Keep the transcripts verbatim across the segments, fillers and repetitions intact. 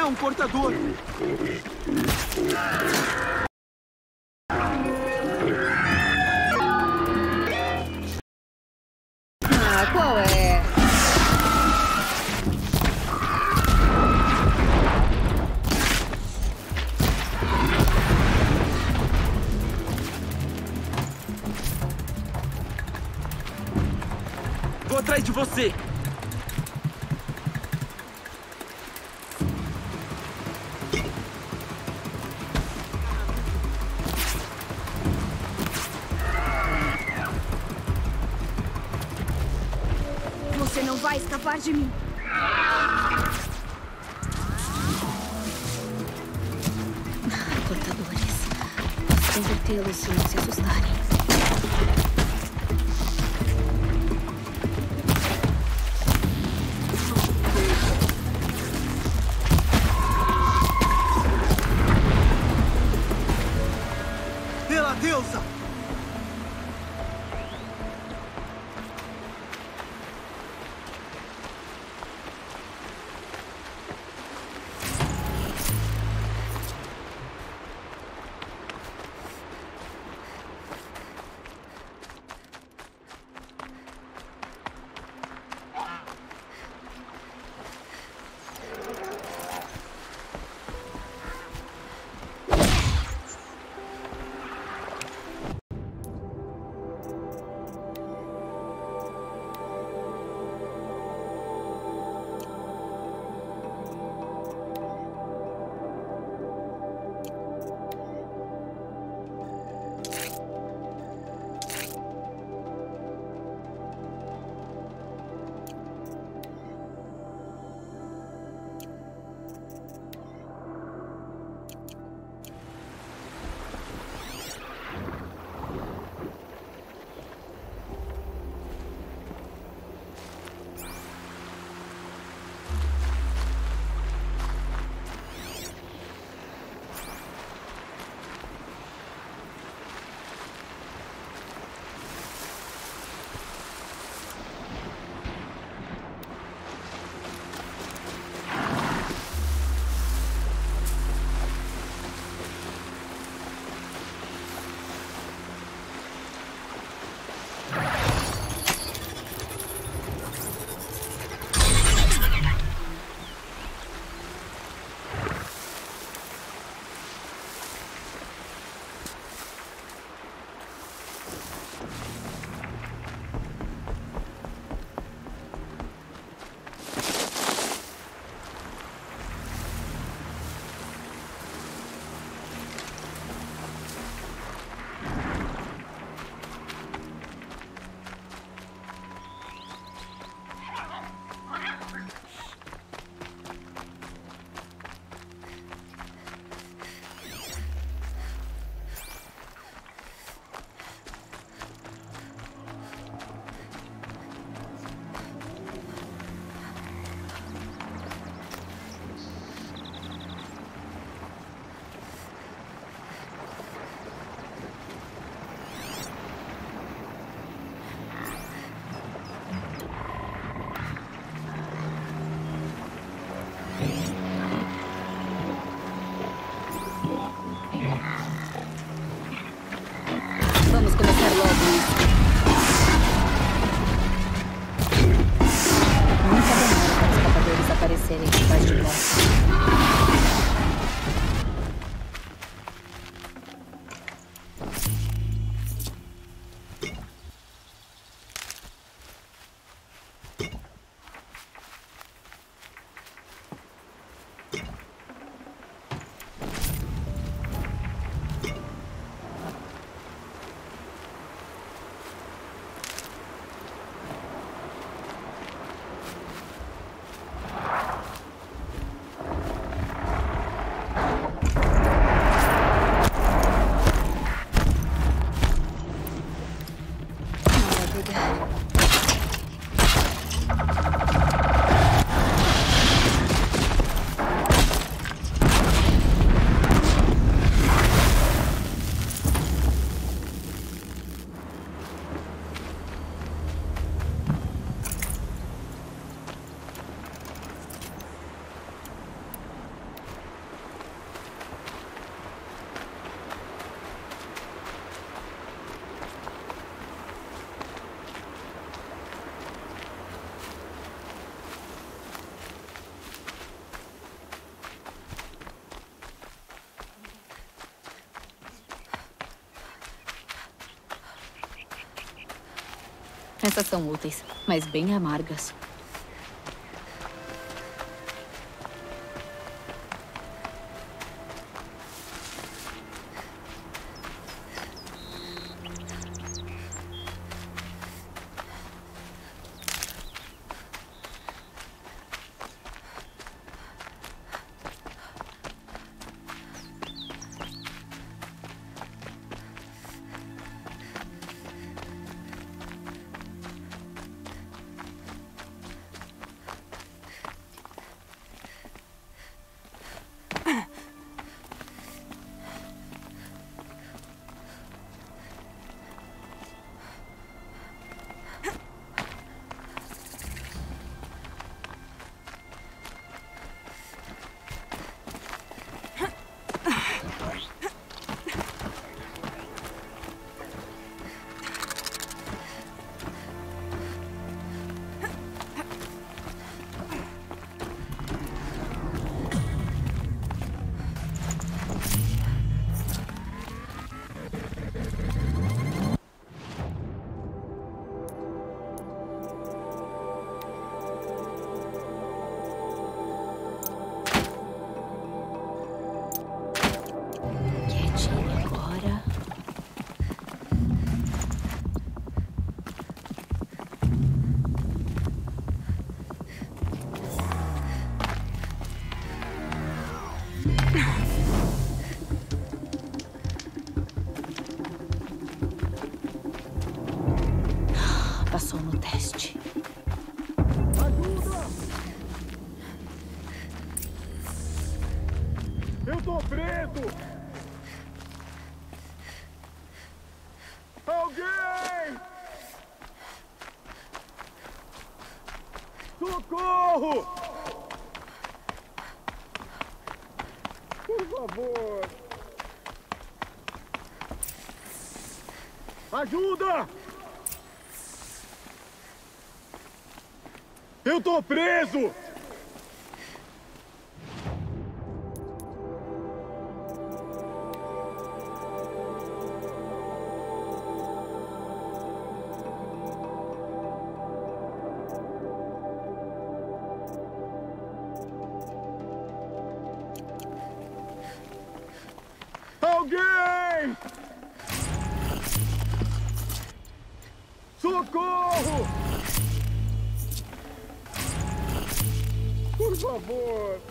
um cortador. Ah, qual é? Vou atrás de você. Você não vai escapar de mim. Cortadores. Posso convertê-los se não se assustarem. Pela deusa! Vamos começar logo isso. Nunca demora para os escapadores aparecerem mais de nós. Essas são úteis, mas bem amargas. Passou no teste. Ajuda! Eu tô preso! Alguém! Socorro! Por favor! Ajuda! Eu tô preso! Alguém! Socorro! Por favor!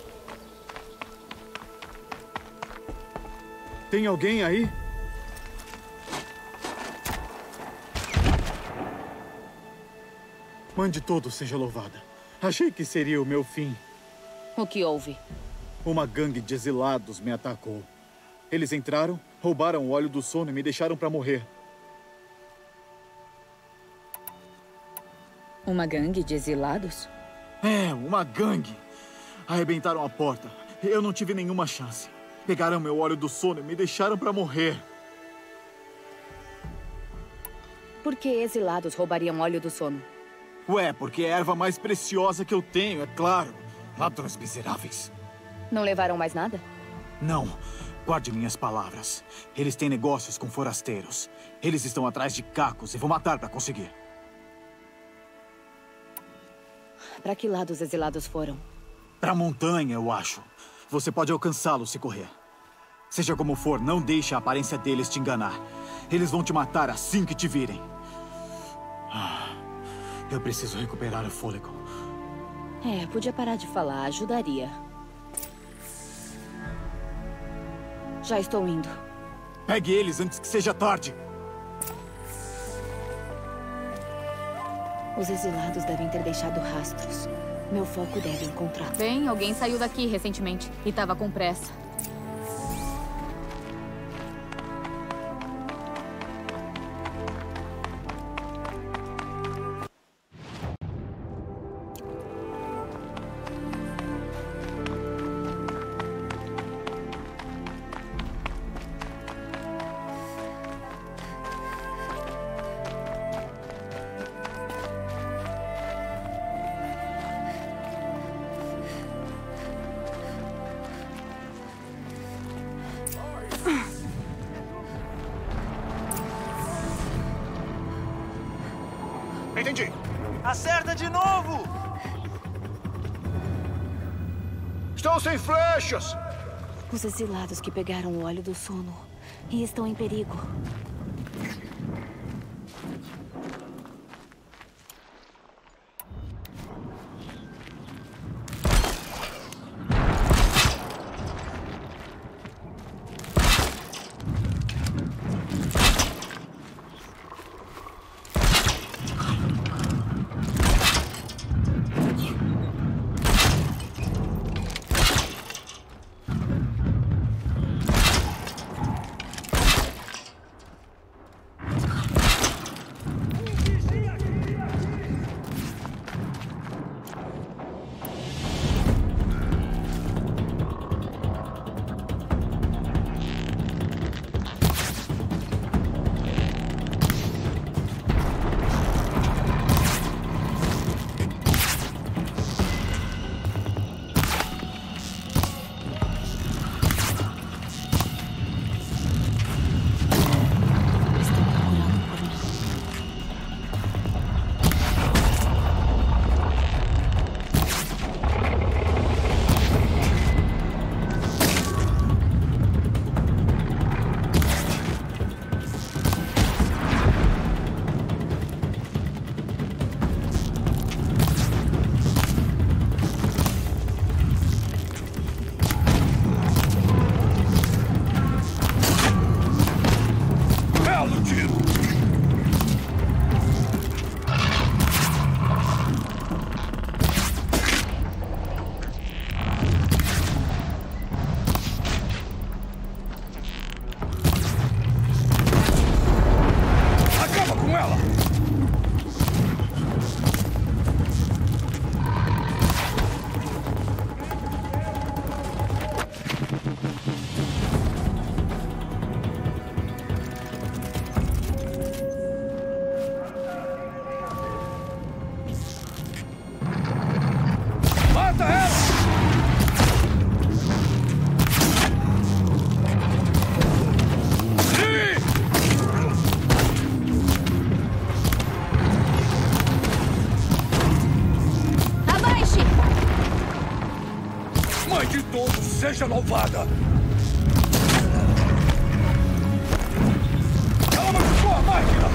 Tem alguém aí? Mãe de todos seja louvada. Achei que seria o meu fim. O que houve? Uma gangue de exilados me atacou. Eles entraram, roubaram o óleo do sono e me deixaram para morrer. Uma gangue de exilados? É, uma gangue. Arrebentaram a porta. Eu não tive nenhuma chance. Pegaram meu óleo do sono e me deixaram para morrer. Por que exilados roubariam óleo do sono? Ué, porque é a erva mais preciosa que eu tenho, é claro. Ladrões miseráveis. Não levaram mais nada? Não. Guarde minhas palavras. Eles têm negócios com forasteiros. Eles estão atrás de cacos e vão matar para conseguir. Para que lado os exilados foram? Para a montanha, eu acho. Você pode alcançá-los se correr. Seja como for, não deixe a aparência deles te enganar. Eles vão te matar assim que te virem. Ah, eu preciso recuperar o fôlego. É, podia parar de falar, ajudaria. Já estou indo. Pegue eles antes que seja tarde. Os exilados devem ter deixado rastros. Meu foco deve encontrar. Bem, alguém saiu daqui recentemente e estava com pressa. entendi. Acerta de novo! Estou sem flechas! Os exilados que pegaram o óleo do sono e estão em perigo. Seja louvada! Ela machucou a máquina!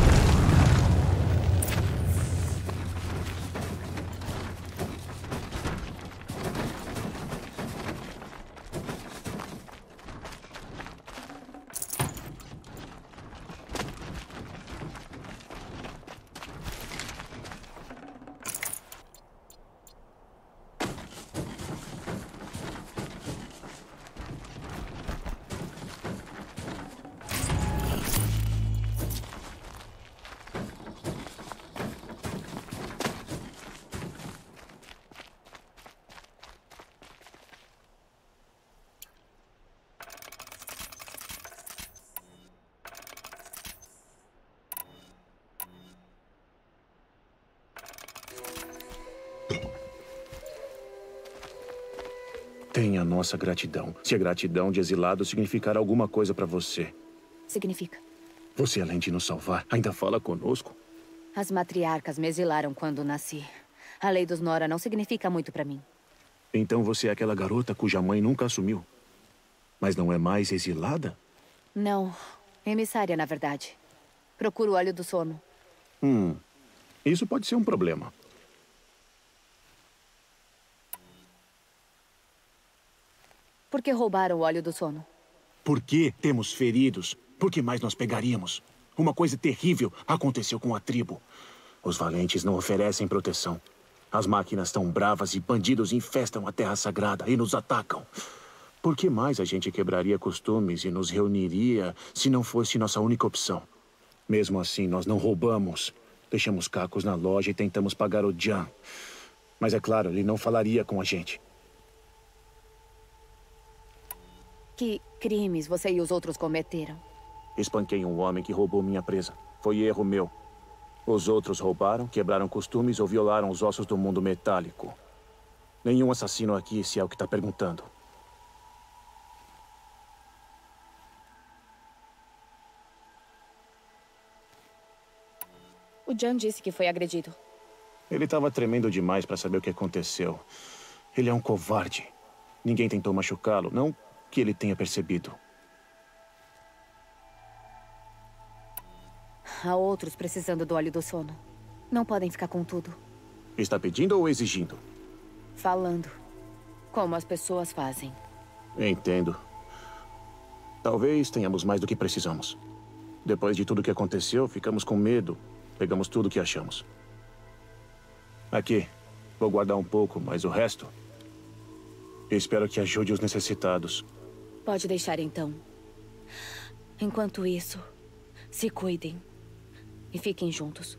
Tenha nossa gratidão. Se a gratidão de exilado significar alguma coisa pra você. Significa? Você, além de nos salvar, ainda fala conosco? As matriarcas me exilaram quando nasci. A lei dos Nora não significa muito pra mim. Então você é aquela garota cuja mãe nunca assumiu. Mas não é mais exilada? Não. Emissária, na verdade. Procuro o óleo do sono. Hum. Isso pode ser um problema. Por que roubaram o óleo do sono? Por que temos feridos? Por que mais nós pegaríamos? Uma coisa terrível aconteceu com a tribo. Os valentes não oferecem proteção. As máquinas estão bravas e bandidos infestam a Terra Sagrada e nos atacam. Por que mais a gente quebraria costumes e nos reuniria se não fosse nossa única opção? Mesmo assim, nós não roubamos. Deixamos cacos na loja e tentamos pagar o Jan. Mas é claro, ele não falaria com a gente. Que crimes você e os outros cometeram? Espanquei um homem que roubou minha presa. Foi erro meu. Os outros roubaram, quebraram costumes ou violaram os ossos do mundo metálico. Nenhum assassino aqui, se é o que está perguntando. O Jan disse que foi agredido. Ele estava tremendo demais para saber o que aconteceu. Ele é um covarde. Ninguém tentou machucá-lo, não que ele tenha percebido. Há outros precisando do óleo do sono. Não podem ficar com tudo. Está pedindo ou exigindo? Falando. Como as pessoas fazem. Entendo. Talvez tenhamos mais do que precisamos. Depois de tudo que aconteceu, ficamos com medo. Pegamos tudo o que achamos. Aqui. Vou guardar um pouco, mas o resto... espero que ajude os necessitados. Pode deixar então. Enquanto isso, se cuidem. E fiquem juntos.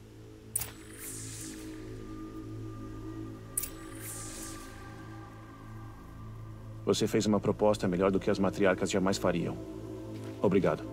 Você fez uma proposta melhor do que as matriarcas jamais fariam. Obrigado.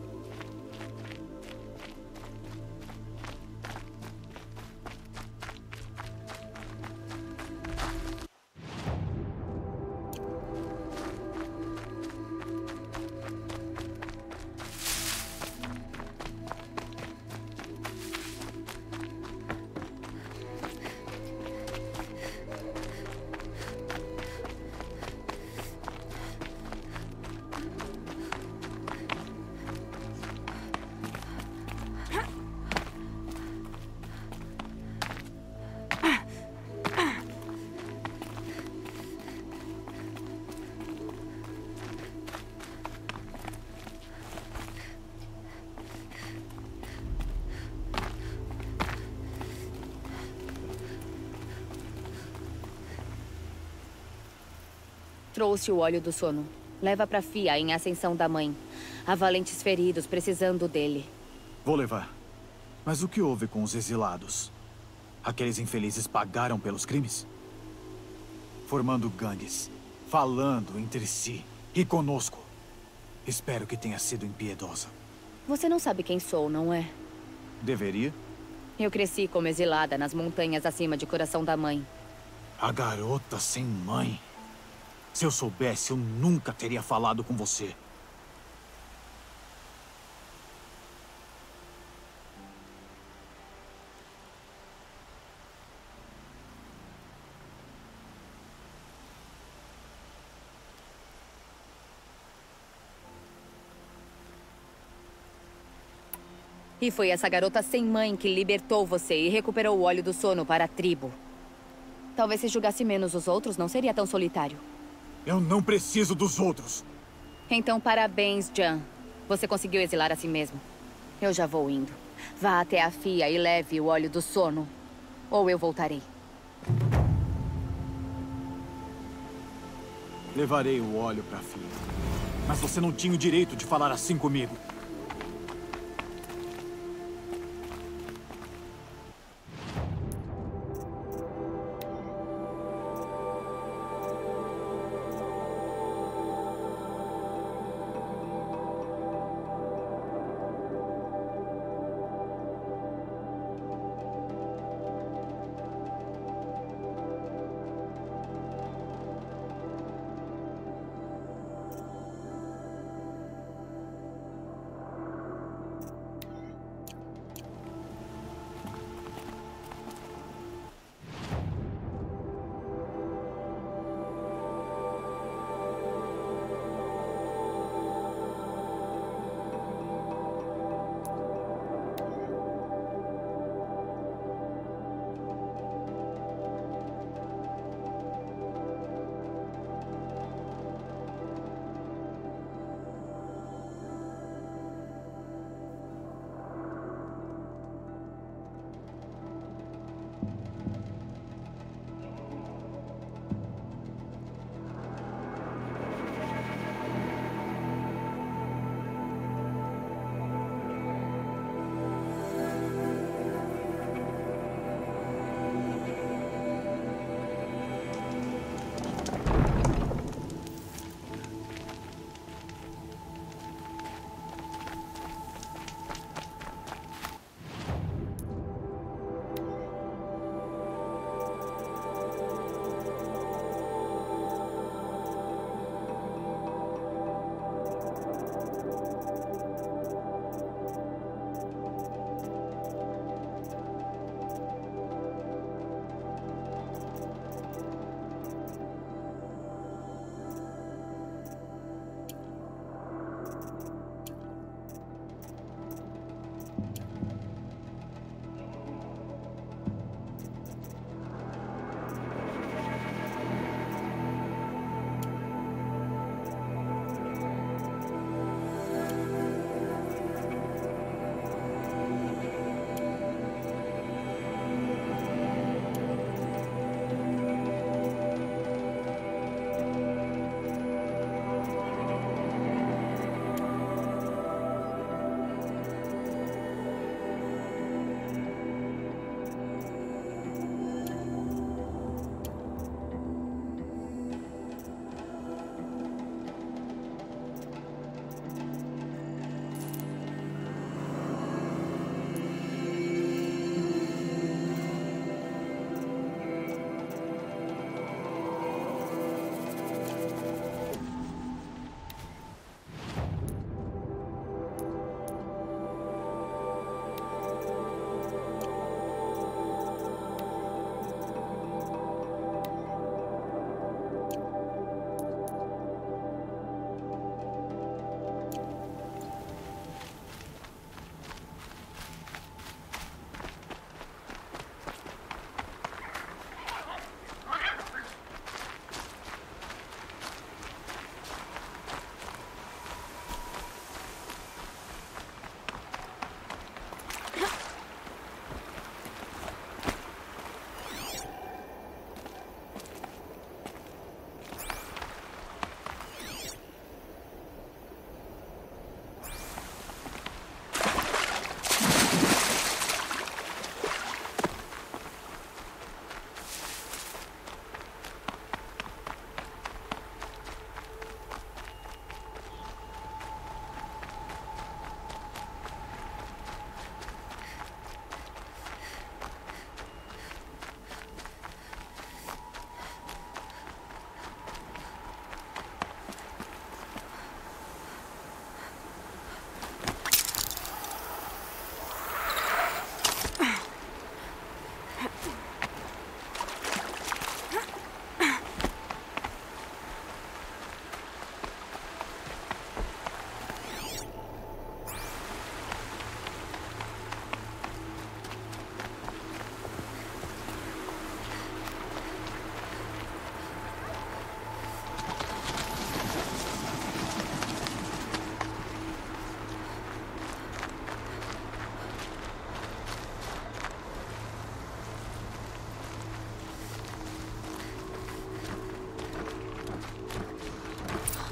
Trouxe o óleo do sono. Leva pra Fia em Ascensão da Mãe. Há valentes feridos precisando dele. Vou levar. Mas o que houve com os exilados? Aqueles infelizes pagaram pelos crimes? Formando gangues. Falando entre si. E conosco. Espero que tenha sido impiedosa. Você não sabe quem sou, não é? Deveria? Eu cresci como exilada nas montanhas acima de Coração da Mãe. A garota sem mãe. Se eu soubesse, eu nunca teria falado com você. E foi essa garota sem mãe que libertou você e recuperou o óleo do sono para a tribo. Talvez se julgasse menos os outros, não seria tão solitário. Eu não preciso dos outros. Então, parabéns, Jan. Você conseguiu exilar a si mesmo. Eu já vou indo. Vá até a Fia e leve o óleo do sono. Ou eu voltarei. Levarei o óleo pra Fia. Mas você não tinha o direito de falar assim comigo.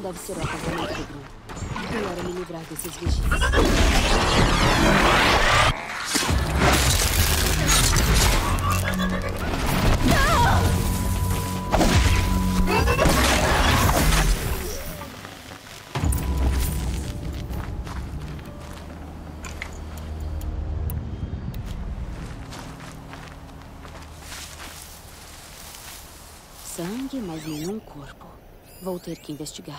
deve ser o acasamento do Bruno. Melhor é me livrar desses vigias. Sangue, mas nenhum corpo. Vou ter que investigar.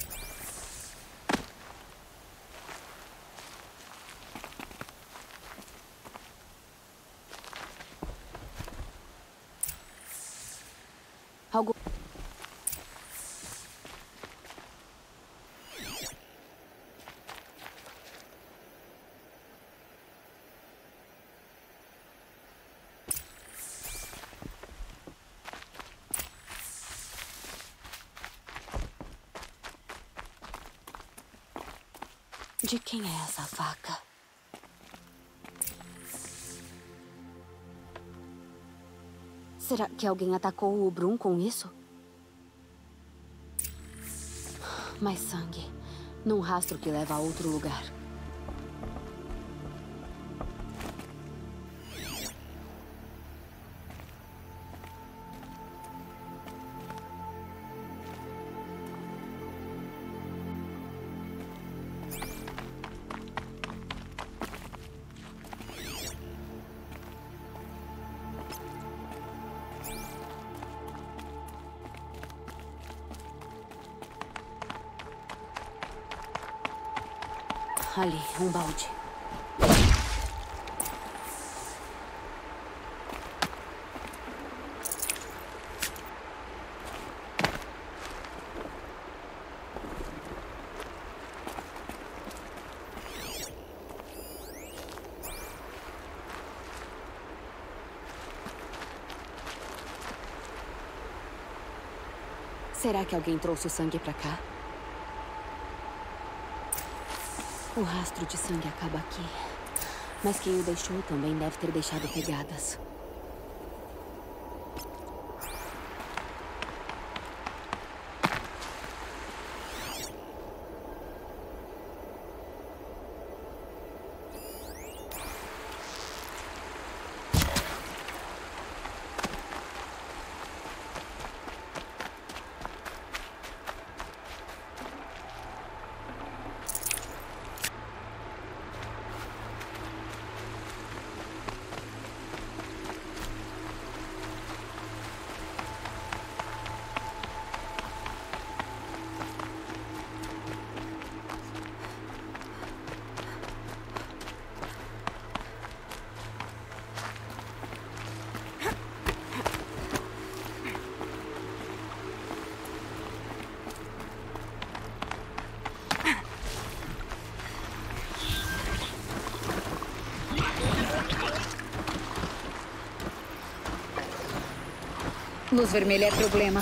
Algo... De quem é essa faca? Será que alguém atacou o Brum com isso? Mais sangue. Num rastro que leva a outro lugar. Ali, um balde. Será que alguém trouxe o sangue pra cá? O rastro de sangue acaba aqui. Mas quem o deixou também deve ter deixado pegadas. Luz vermelha é problema.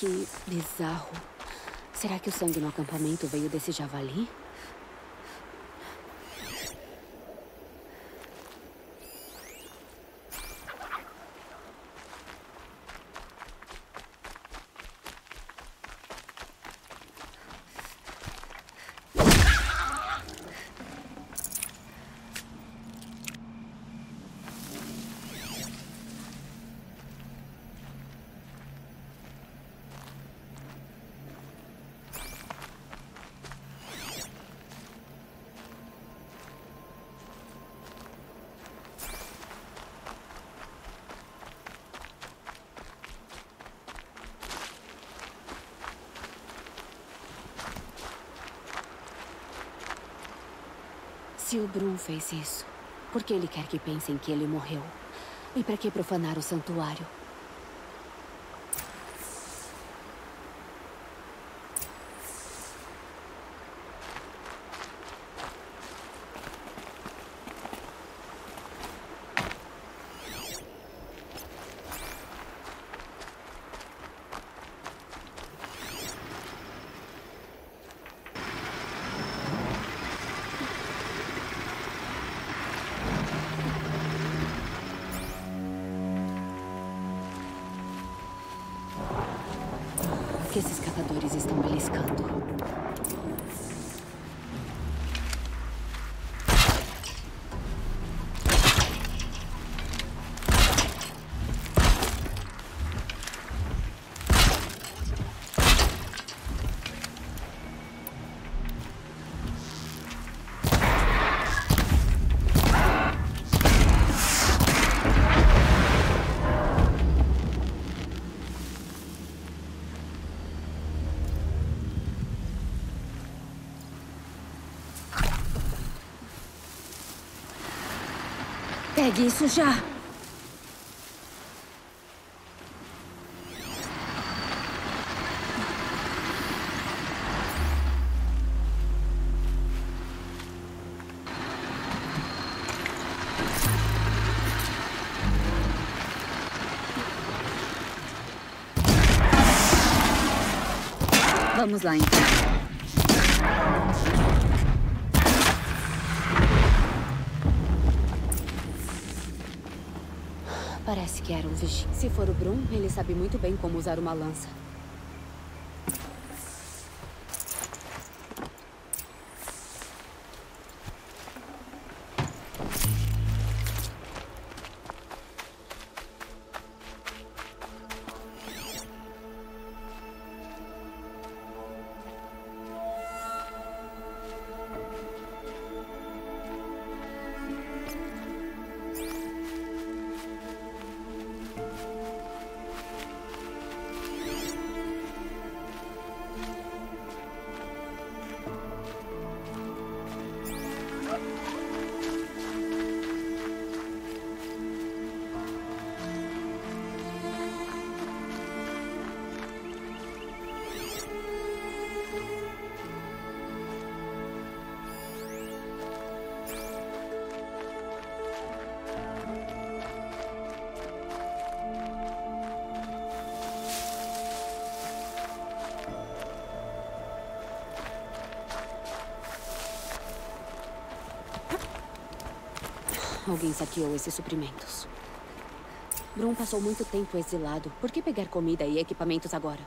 Que bizarro. Será que o sangue no acampamento veio desse javali? Se o Brum fez isso, por que ele quer que pensem que ele morreu? E para que profanar o santuário? O que esses caçadores estão beliscando? Pegue isso já! Vamos lá, então. Parece que era um vigia. Se for o Brum, ele sabe muito bem como usar uma lança. Alguém saqueou esses suprimentos. Brum passou muito tempo exilado. Por que pegar comida e equipamentos agora?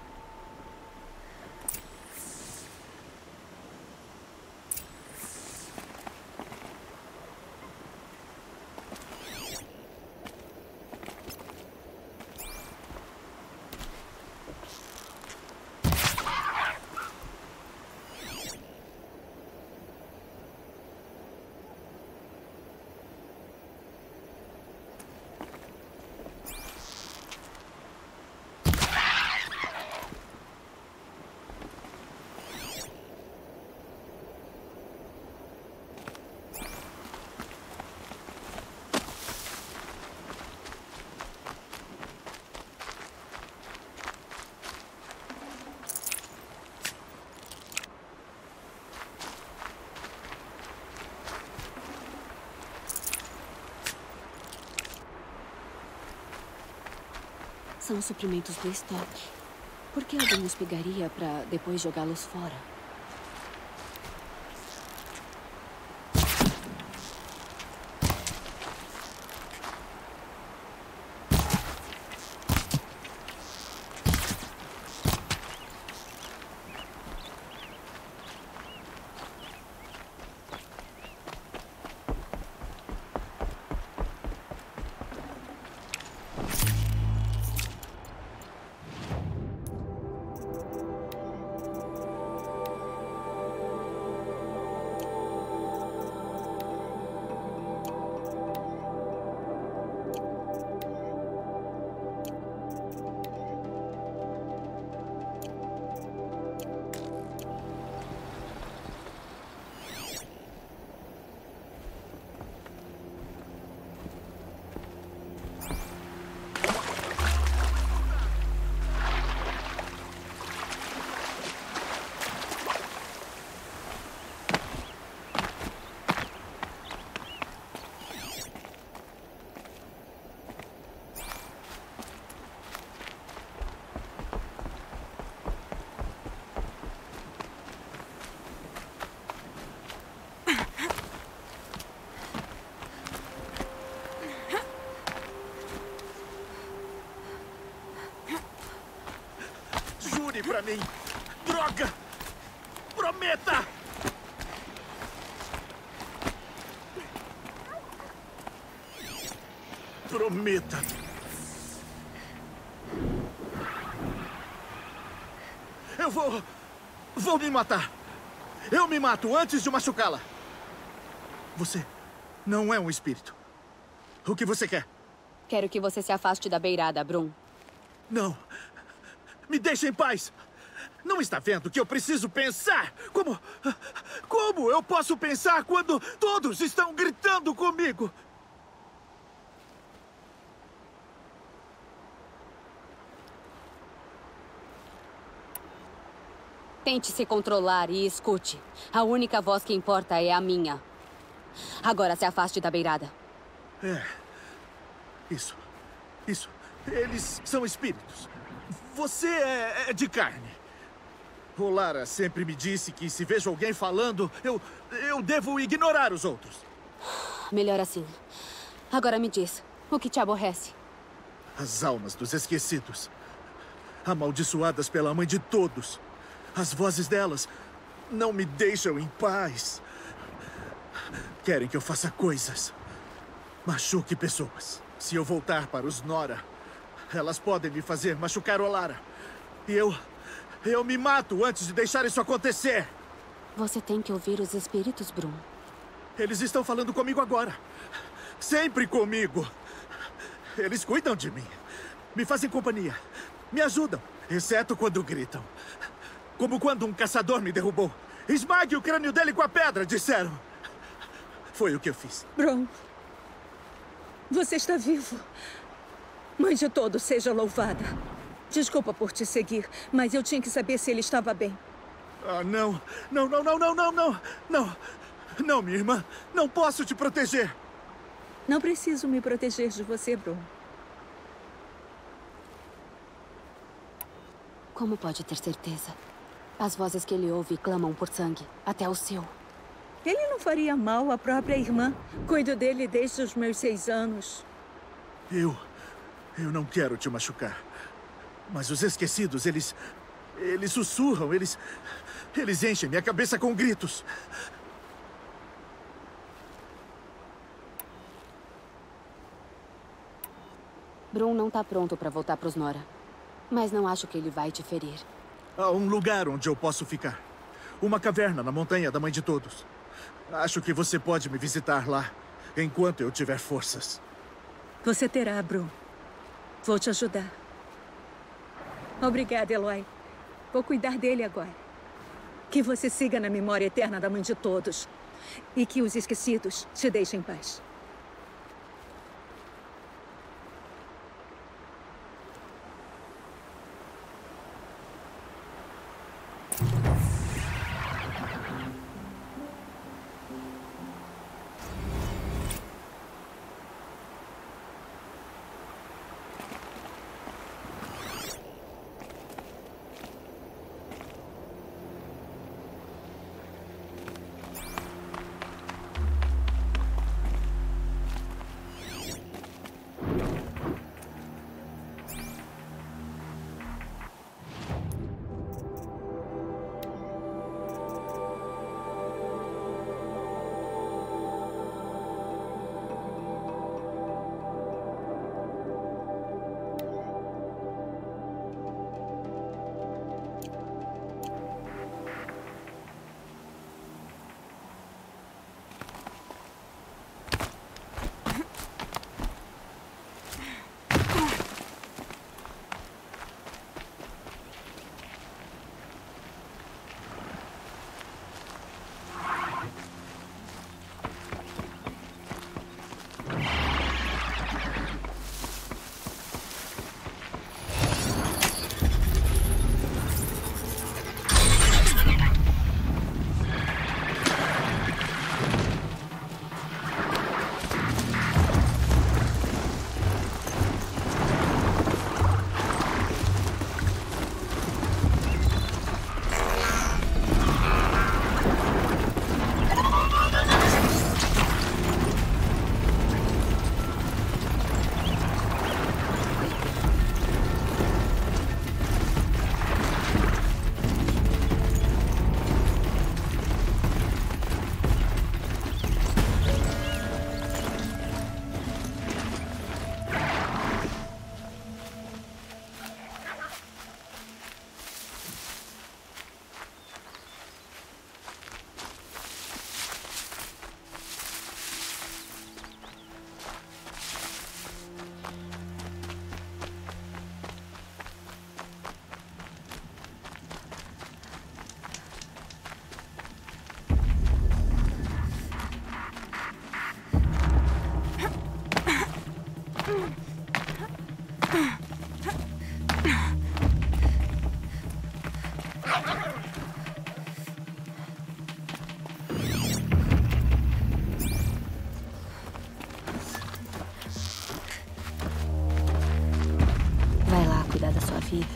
São os suprimentos do estoque. Por que alguém os pegaria pra depois jogá-los fora? Jure pra mim! Droga! Prometa! Prometa! Eu vou... Vou me matar! Eu me mato antes de machucá-la! Você não é um espírito. O que você quer? Quero que você se afaste da beirada, Brum. Não! Me deixe em paz! Não está vendo que eu preciso pensar? Como... Como eu posso pensar quando todos estão gritando comigo? Tente se controlar e escute. A única voz que importa é a minha. Agora se afaste da beirada. É. Isso. Isso. Eles são espíritos. Você é, é de carne. Olara sempre me disse que se vejo alguém falando, eu, eu devo ignorar os outros. Melhor assim. Agora me diz, o que te aborrece? As almas dos esquecidos. Amaldiçoadas pela mãe de todos. As vozes delas não me deixam em paz. Querem que eu faça coisas. Machuque pessoas. Se eu voltar para os Nora, elas podem me fazer machucar Olara. E eu... Eu me mato antes de deixar isso acontecer. Você tem que ouvir os espíritos, Brum. Eles estão falando comigo agora. Sempre comigo. Eles cuidam de mim. Me fazem companhia. Me ajudam. Exceto quando gritam. Como quando um caçador me derrubou. Esmague o crânio dele com a pedra, disseram. Foi o que eu fiz. Brum. Você está vivo. Mãe de todos, seja louvada. Desculpa por te seguir, mas eu tinha que saber se ele estava bem. Ah, não. Não, não, não, não, não, não. Não. Não, minha irmã. Não posso te proteger. Não preciso me proteger de você, Brum. Como pode ter certeza? As vozes que ele ouve clamam por sangue, até o seu. Ele não faria mal à própria irmã. Cuido dele desde os meus seis anos. Eu... Eu não quero te machucar. Mas os esquecidos, eles... Eles sussurram, eles... Eles enchem minha cabeça com gritos. Brum não tá pronto pra voltar pros Nora. Mas não acho que ele vai te ferir. Há um lugar onde eu posso ficar. Uma caverna na montanha da Mãe de Todos. Acho que você pode me visitar lá, enquanto eu tiver forças. Você terá, Brum. Vou te ajudar. Obrigada, Eloy. Vou cuidar dele agora. Que você siga na memória eterna da Mãe de Todos. E que os esquecidos te deixem em paz. Vai lá cuidar da sua vida.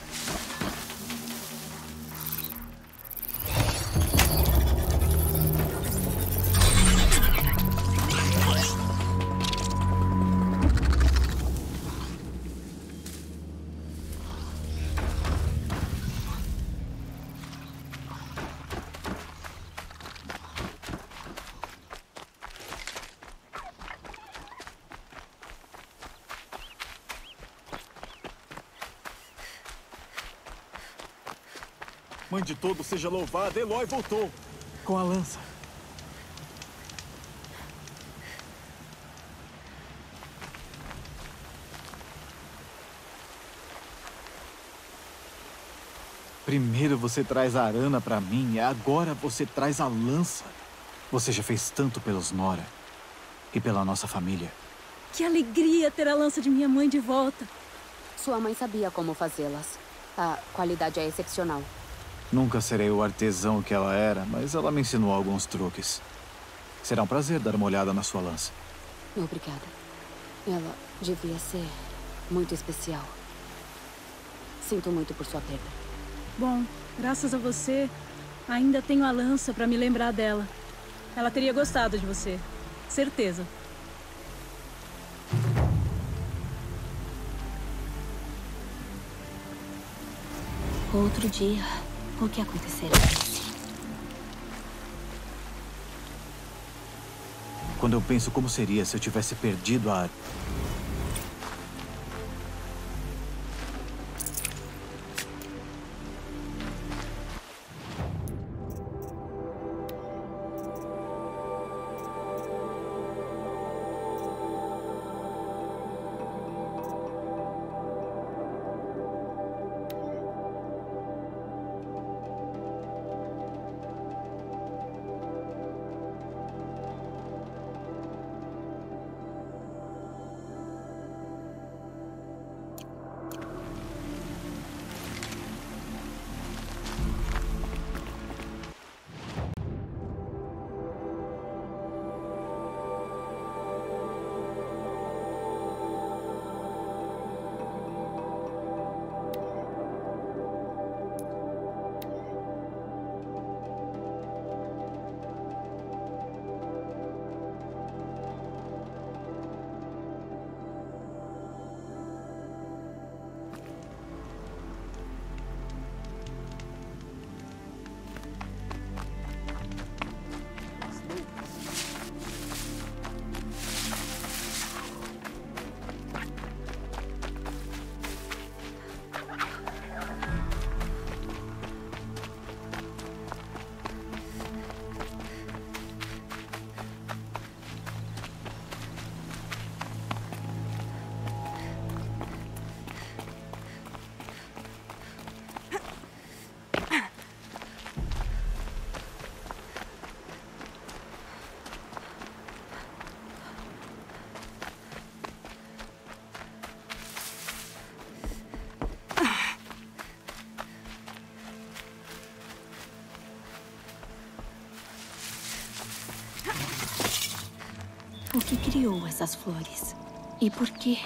Mãe de todos seja louvada, Eloy voltou com a lança. Primeiro você traz a arana pra mim e agora você traz a lança. Você já fez tanto pelos Nora e pela nossa família. Que alegria ter a lança de minha mãe de volta. Sua mãe sabia como fazê-las. A qualidade é excepcional. Nunca serei o artesão que ela era, mas ela me ensinou alguns truques. Será um prazer dar uma olhada na sua lança. Obrigada. Ela devia ser muito especial. Sinto muito por sua perda. Bom, graças a você, ainda tenho a lança para me lembrar dela. Ela teria gostado de você. Certeza. Outro dia, o que acontecerá? Quando eu penso como seria se eu tivesse perdido a... O que criou essas flores? E por quê?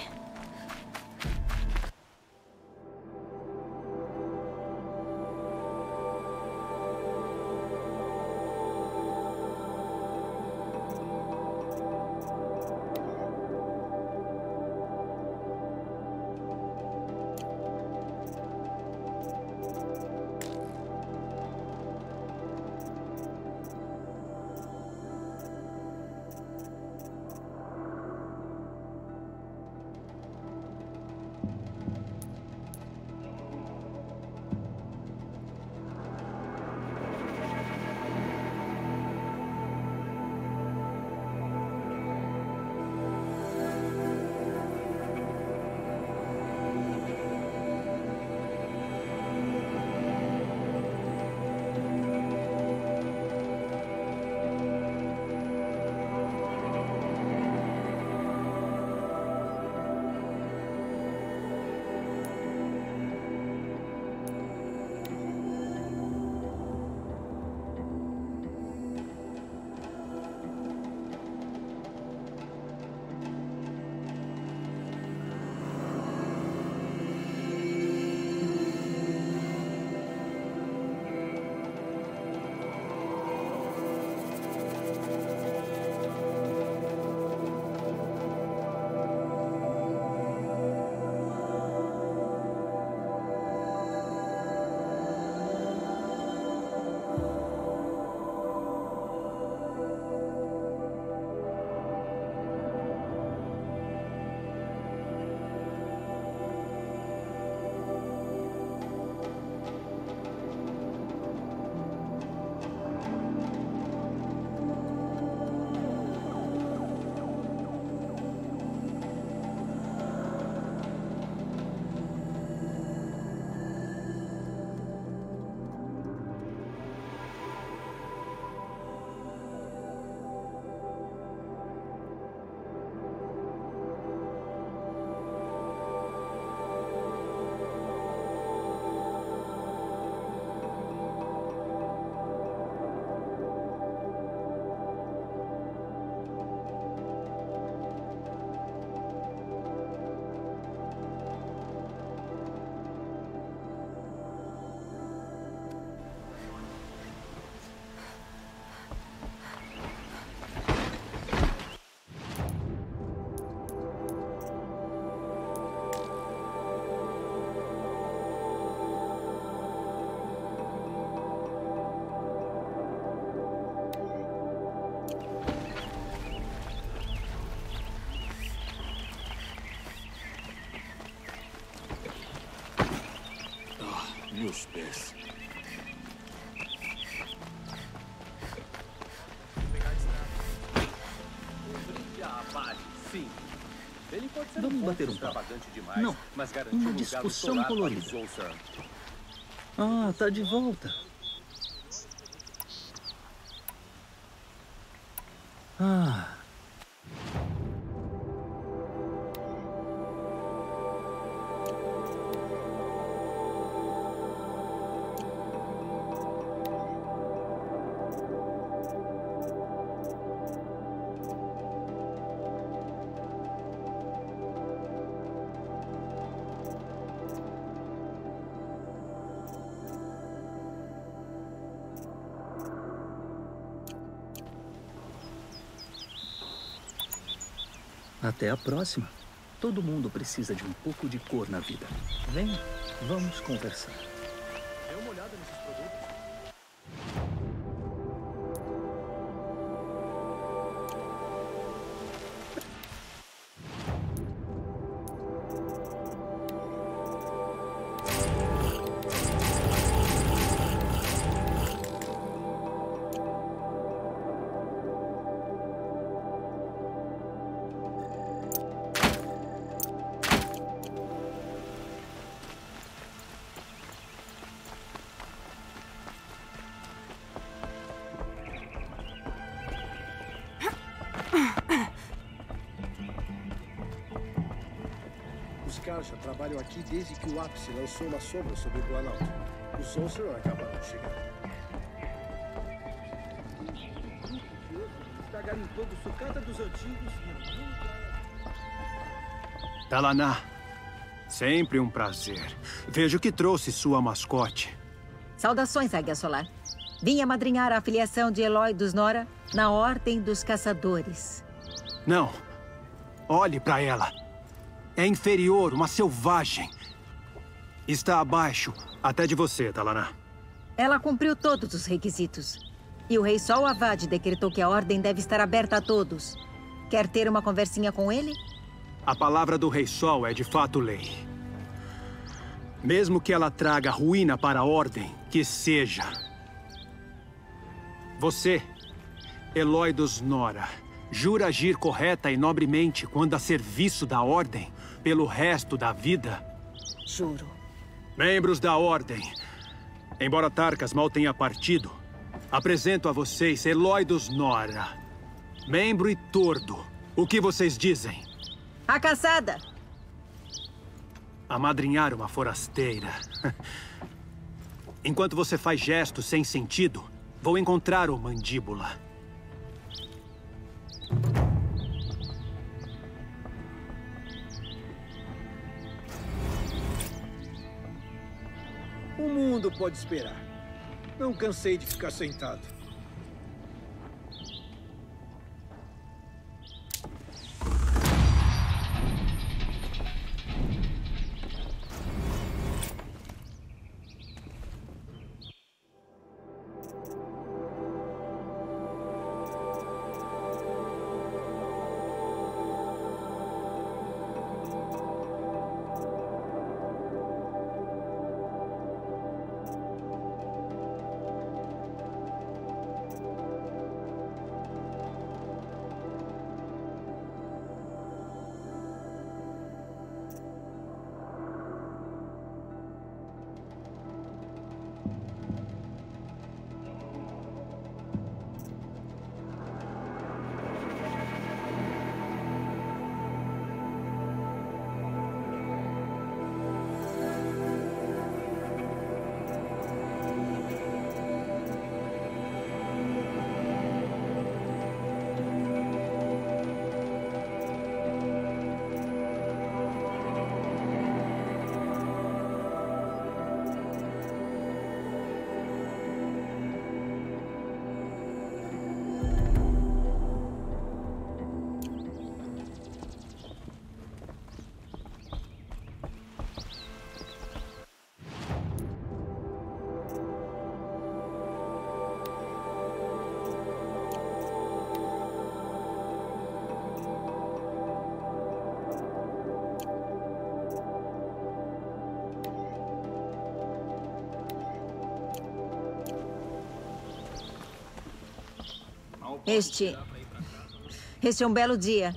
meus pés. Sim. Ele pode ser Vamos um bater um papo. extravagante demais, Não, mas garantir uma um lugar discussão estourado colorida. para o Zousar. Ah, tá de volta. Ah. Até a próxima. Todo mundo precisa de um pouco de cor na vida. Vem, vamos conversar. Dê uma olhada nesses produtos. Os Karja trabalham aqui desde que o ápice lançou uma sombra sobre o Planalto. Os Zousar acabaram de chegar. Está garimpando sucata dos antigos Dalaná, sempre um prazer. Vejo que trouxe sua mascote. Saudações, Águia Solar. Vim amadrinhar a afiliação de Eloy dos Nora na Ordem dos Caçadores. Não. Olhe para ela. É inferior, uma selvagem. Está abaixo até de você, Dalaná. Ela cumpriu todos os requisitos. E o Rei Sol Avad decretou que a Ordem deve estar aberta a todos. Quer ter uma conversinha com ele? A palavra do Rei Sol é de fato lei. Mesmo que ela traga ruína para a Ordem, que seja. Você, Eloy dos Nora, jura agir correta e nobremente quando a serviço da Ordem, pelo resto da vida? Juro. Membros da Ordem, embora Tarkas mal tenha partido, apresento a vocês Eloy dos Nora, membro e tordo. O que vocês dizem? A caçada! Amadrinhar uma forasteira. Enquanto você faz gestos sem sentido, vou encontrar o Mandíbula. O mundo pode esperar. Não cansei de ficar sentado. Este... Este é um belo dia.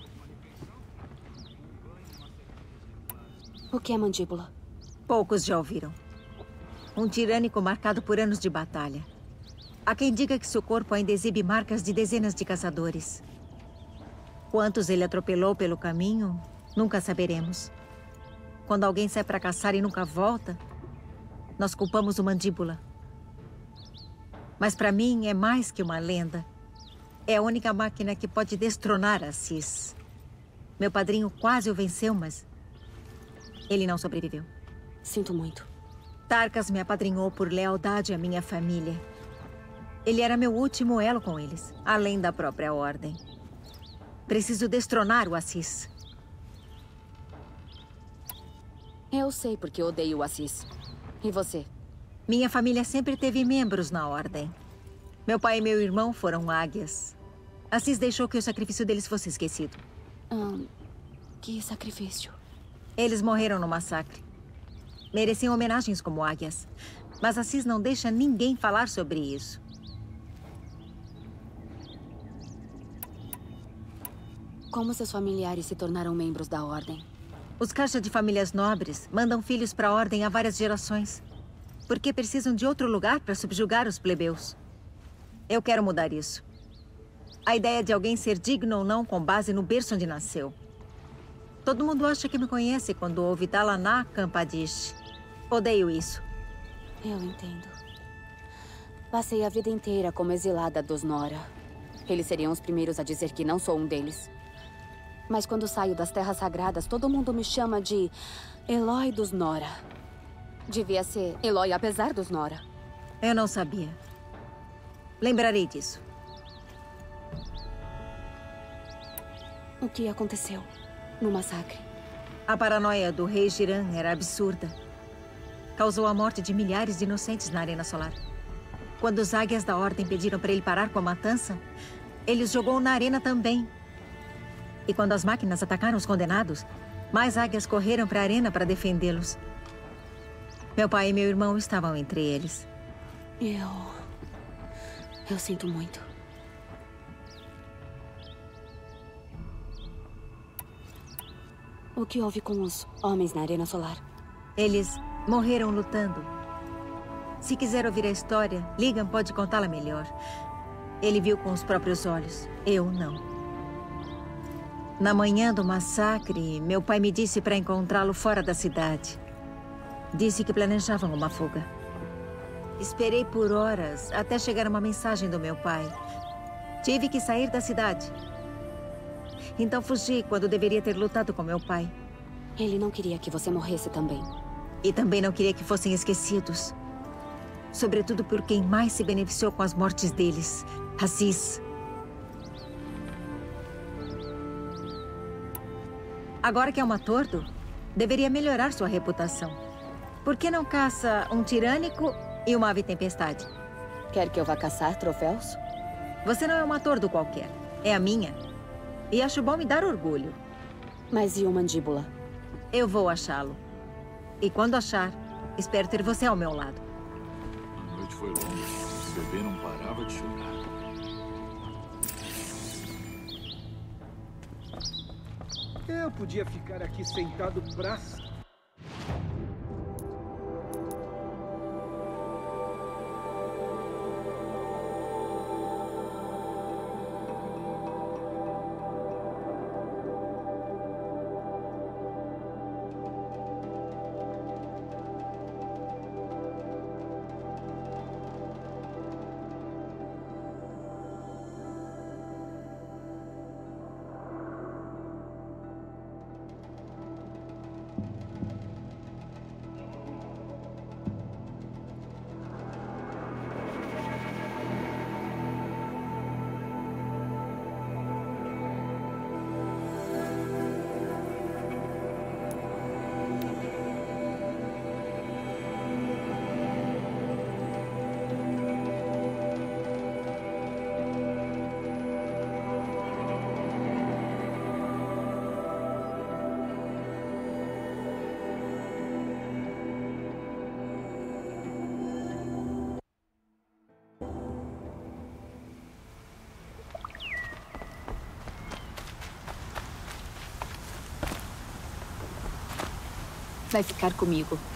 O que é mandíbula? Poucos já ouviram. Um tirânico marcado por anos de batalha. Há quem diga que seu corpo ainda exibe marcas de dezenas de caçadores. Quantos ele atropelou pelo caminho, nunca saberemos. Quando alguém sai para caçar e nunca volta, nós culpamos o mandíbula. Mas para mim é mais que uma lenda. É a única máquina que pode destronar Assis. Meu padrinho quase o venceu, mas ele não sobreviveu. Sinto muito. Tarkas me apadrinhou por lealdade à minha família. Ele era meu último elo com eles, além da própria ordem. Preciso destronar o Assis. Eu sei porque odeio o Assis. E você? Minha família sempre teve membros na ordem. Meu pai e meu irmão foram águias. Assis deixou que o sacrifício deles fosse esquecido. Hum, que sacrifício? Eles morreram no massacre. Mereciam homenagens como águias. Mas Assis não deixa ninguém falar sobre isso. Como seus familiares se tornaram membros da ordem? Os Karja de famílias nobres mandam filhos para a ordem há várias gerações. Porque precisam de outro lugar para subjugar os plebeus. Eu quero mudar isso. A ideia de alguém ser digno ou não com base no berço onde nasceu. Todo mundo acha que me conhece quando ouve Dalaná Campadish. Odeio isso. Eu entendo. Passei a vida inteira como exilada dos Nora. Eles seriam os primeiros a dizer que não sou um deles. Mas quando saio das Terras Sagradas, todo mundo me chama de Eloy dos Nora. Devia ser Eloy apesar dos Nora. Eu não sabia. Lembrarei disso. O que aconteceu no massacre? A paranoia do rei Jiran era absurda. Causou a morte de milhares de inocentes na Arena Solar. Quando os águias da Ordem pediram para ele parar com a matança, ele os jogou na arena também. E quando as máquinas atacaram os condenados, mais águias correram para a arena para defendê-los. Meu pai e meu irmão estavam entre eles. Eu... Eu sinto muito. O que houve com os homens na Arena Solar? Eles morreram lutando. Se quiser ouvir a história, Ligan pode contá-la melhor. Ele viu com os próprios olhos. Eu não. Na manhã do massacre, meu pai me disse para encontrá-lo fora da cidade. Disse que planejavam uma fuga. Esperei por horas até chegar uma mensagem do meu pai. Tive que sair da cidade. Então fugi quando deveria ter lutado com meu pai. Ele não queria que você morresse também. E também não queria que fossem esquecidos. Sobretudo por quem mais se beneficiou com as mortes deles, Assis. Agora que é um atordo, deveria melhorar sua reputação. Por que não caça um tirânico e uma ave tempestade? Quer que eu vá caçar troféus? Você não é um atordo qualquer. É a minha. E acho bom me dar orgulho. Mas e o mandíbula? Eu vou achá-lo. E quando achar, espero ter você ao meu lado. A noite foi longa. O bebê não parava de chorar. Eu podia ficar aqui sentado pra... vai ficar comigo.